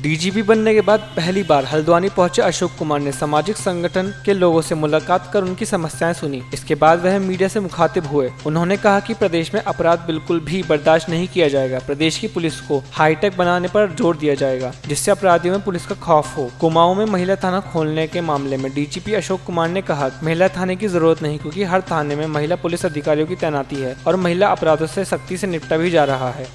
DGP बनने के बाद पहली बार हल्द्वानी पहुंचे अशोक कुमार ने सामाजिक संगठन के लोगों से मुलाकात कर उनकी समस्याएं सुनी। इसके बाद वह मीडिया से मुखातिब हुए। उन्होंने कहा कि प्रदेश में अपराध बिल्कुल भी बर्दाश्त नहीं किया जाएगा। प्रदेश की पुलिस को हाईटेक बनाने पर जोर दिया जाएगा, जिससे अपराधियों में पुलिस का खौफ हो। कुमाऊं में महिला थाना खोलने के मामले में डीजीपी अशोक कुमार ने कहा, महिला थाने की जरूरत नहीं, क्योंकि हर थाने में महिला पुलिस अधिकारियों की तैनाती है और महिला अपराधों से सख्ती से निपटा भी जा रहा है।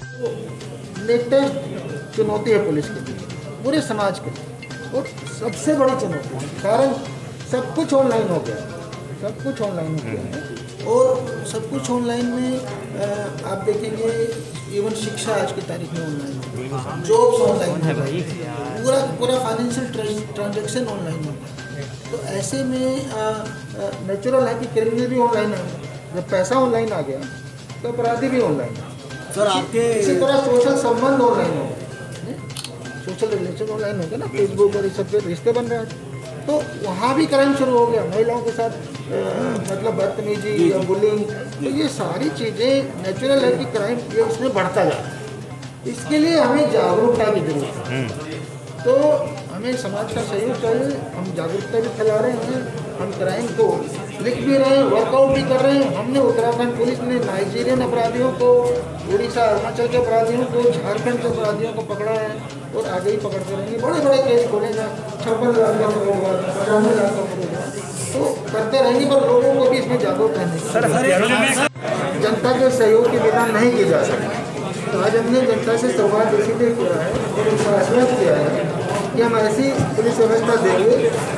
लेटेस्ट चुनौती है पुलिस के लिए, पूरे समाज के लिए, और सबसे बड़ी चुनौती है कारण सब कुछ ऑनलाइन हो गया, सब कुछ ऑनलाइन हो गया है। और सब कुछ ऑनलाइन में आप देखेंगे इवन शिक्षा आज की तारीख में ऑनलाइन है, जॉब्स ऑनलाइन है, पूरा फाइनेंशियल ट्रांजैक्शन ऑनलाइन हो गया। तो ऐसे में नेचुरल है कि क्रिमिनल भी ऑनलाइन है। जब पैसा ऑनलाइन आ गया तो अपराधी भी ऑनलाइन है। सर आपके इसी तरह सोशल संबंध ऑनलाइन हो, सोशल रिलेशन ऑनलाइन हो गया ना, फेसबुक और इस सब पे रिश्ते बन रहे हैं। तो वहाँ भी क्राइम शुरू हो गया, महिलाओं के साथ मतलब बदतमीजी या बुलिंग। तो ये सारी चीज़ें नेचुरल है कि क्राइम ये उसमें बढ़ता जा रहा है। इसके लिए हमें जागरूकता की जरूरत है। तो हमें समाज का सहयोग चाहिए। हम जागरूकता भी फैला रहे हैं, हम क्राइम को लिख भी रहे हैं, वर्कआउट भी कर रहे हैं। हमने उत्तराखंड पुलिस ने नाइजीरियन अपराधियों को, उड़ीसा अरुणाचल के अपराधियों को, झारखंड के अपराधियों को पकड़ा है और आगे ही पकड़ते रहेंगे। बड़े बड़े केस खोलेगा, 56 लाख का होगा, 95 लाख का होगा, तो करते रहेंगे। पर लोगों को भी इसमें जागरूक रहने की, जनता के सहयोग के बिना नहीं किया जा सकता। तो आज हमने जनता से संवाद इसीलिए किया है और उनको आश्वस्त किया है कि हम ऐसी पुलिस व्यवस्था देंगे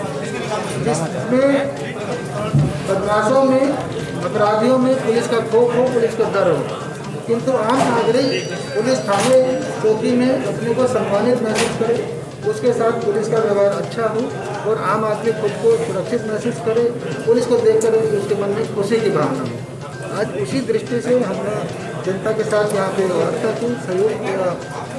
जिसमें बदमाशों में, अपराधियों में पुलिस का खौफ हो, पुलिस का डर हो, किंतु आम नागरिक पुलिस थाने चौकी में अपने को सम्मानित महसूस करे, उसके साथ पुलिस का व्यवहार अच्छा हो और आम आदमी खुद को सुरक्षित महसूस करे, पुलिस को देख कर उसके मन में खुशी की भावना हो। आज उसी दृष्टि से हमने जनता के साथ यहाँ पे वार्ता की, सहयोग किया,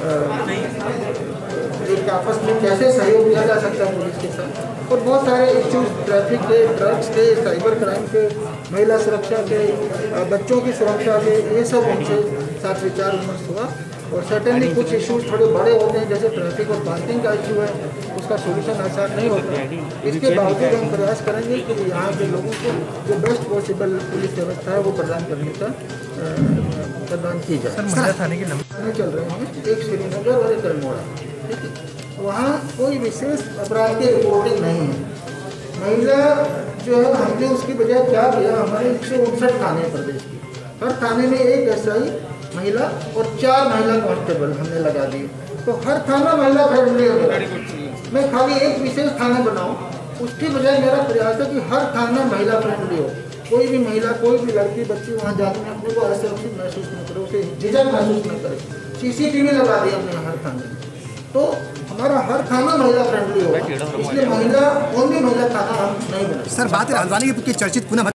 एक आपस में कैसे सहयोग किया जा सकता है पुलिस के साथ। और बहुत सारे इश्यूज ट्रैफिक के, ड्रग्स के, साइबर क्राइम के, महिला सुरक्षा के, बच्चों की सुरक्षा के, ये सब उनसे साथ विचार विमर्श हुआ। और सर्टेनली कुछ इश्यूज थोड़े बड़े होते हैं, जैसे ट्रैफिक और पार्किंग का इशू है, उसका सोल्यूशन आसान नहीं होता। इसके बावजूद हम प्रयास करेंगे कि यहाँ के लोगों को जो बेस्ट पॉसिबल पुलिस व्यवस्था है वो प्रदान करने का प्रदान की जाए। महिला थाने के नंबर चल रहे हैं, एक श्रीनगर और एक अल्मोड़ा, ठीक है। वहाँ कोई विशेष अपराध की रिपोर्टिंग नहीं है। महिला जो है, हमने उसकी बजाय क्या किया, हमारे 159 थाने प्रदेश की, हर थाने में एक SI महिला और 4 महिला कांस्टेबल हमने लगा दिए। तो हर थाना महिला फ्रेंडली हो गया। मैं खाली एक विशेष थाना बनाऊं, उसकी बजाय मेरा प्रयास है कि हर थाना महिला फ्रेंडली हो। कोई भी महिला, कोई भी लड़की बच्ची वहाँ जाने में अपने को असुरक्षित महसूस न करे, उसे झिझक महसूस न करे। CCTV लगा दिया हमने हर थाने में, तो हमारा हर थाना महिला फ्रेंडली होगा। इसलिए महिला ओनली महिला थाना हम नहीं बनाए। सर बात है हल्द्वानी की चर्चित पुनः